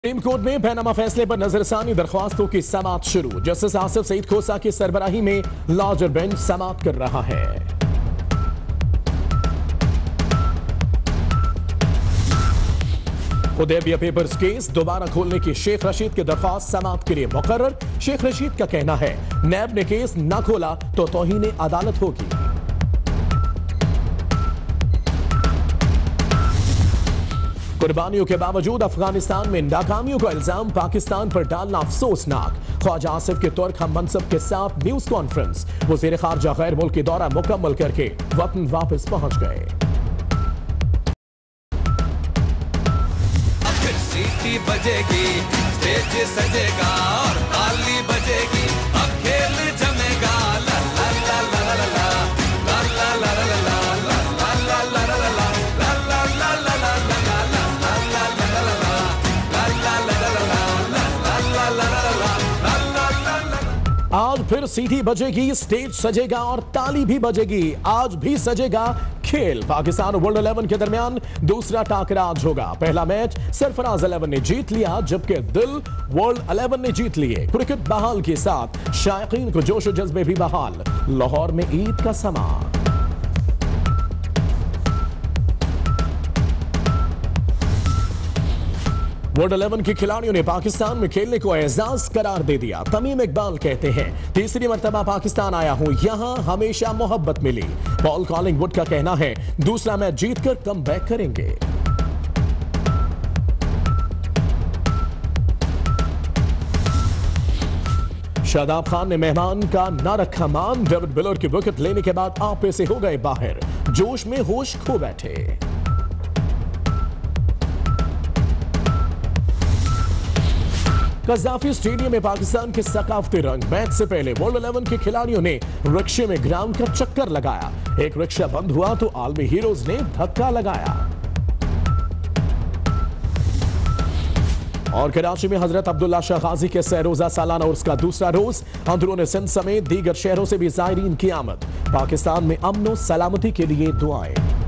Supreme court में Panama फैसले पर नजरसानी दरख्वास्तों की समाअत शुरू। जस्टिस आसिफ सईद खोसा की सरबराही में लार्जर बेंच समाअत कर रहा है। हुदैबिया पेपर्स केस दोबारा खोलने की शेख रशीद की दरख्वास्त समाअत के लिए मुकर्रर। शेख रशीद का कहना है नैब ने केस न खोला तो तौहीन अदालत होगी। कुर्बानियों के बावजूद अफगानिस्तान में नाकामियों का इल्जाम पाकिस्तान पर डालना अफसोसनाक। ख्वाजा आसिफ के तुर्क हम मनसब के साथ न्यूज कॉन्फ्रेंस। वज़ीर खारजा गैर मुल्की दौरा मुकम्मल करके वतन वापस पहुंच गए। फिर सीटी बजेगी, स्टेज सजेगा और ताली बजेगी। अब खेल जमेगा। ला ला ला ला ला ला ला ला ला ला ला आज फिर सीटी बजेगी, स्टेज सजेगा और ताली भी बजेगी। आज भी सजेगा खेल। पाकिस्तान और वर्ल्ड 11 के दरमियान दूसरा टाकरा आज होगा। पहला मैच सरफराज 11 ने जीत लिया, जबकि दिल वर्ल्ड 11 ने जीत लिए। क्रिकेट बहाल के साथ शायकीन को जोश और जज्बे भी बहाल। लाहौर में ईद का समा। वर्ल्ड 11 के खिलाड़ियों ने पाकिस्तान में खेलने को एजाज करार दे दिया। तमीम इकबाल कहते हैं तीसरी मर्तबा पाकिस्तान आया हूं, यहां हमेशा मोहब्बत मिली। पॉल कॉलिंगवुड का कहना है दूसरा मैच जीतकर कम बैक करेंगे। शादाब खान ने मेहमान का ना रखा मान। डेविड मिलर की विकेट लेने के बाद आपे से हो गए बाहर। जोश में होश खो बैठे। कज़ाफी स्टेडियम में पाकिस्तान के सकाफती रंग। मैच से पहले वर्ल्ड 11 के खिलाड़ियों ने रिक्शे में ग्राउंड का चक्कर लगाया। एक रिक्शा बंद हुआ तो आलमी हीरोज ने धक्का लगाया। और कराची में हजरत अब्दुल्ला शाह गाजी के सह-रोजा सालाना उर्स का दूसरा रोज। अंदरून सिंध समेत दीगर शहरों से भी ज़ायरीन की आमद। पाकिस्तान में अमन और सलामती के लिए दुआएं।